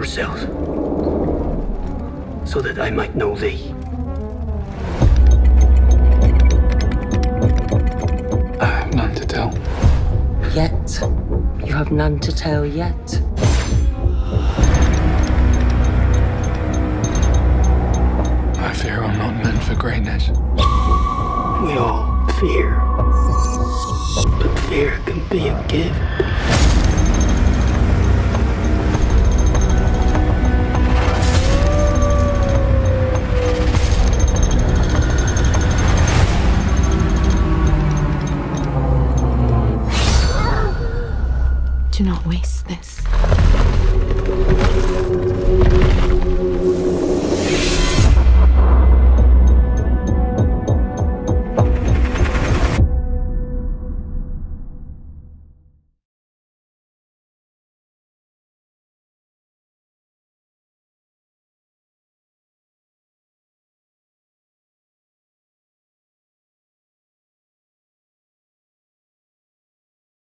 yourself, so that I might know thee. I have none to tell. Yet, you have none to tell yet. I fear I'm not meant for greatness. We all fear, but fear can be a gift. Do not waste this.